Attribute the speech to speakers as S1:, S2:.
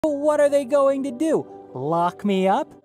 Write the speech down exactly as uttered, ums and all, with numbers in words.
S1: But what are they going to do? Lock me up?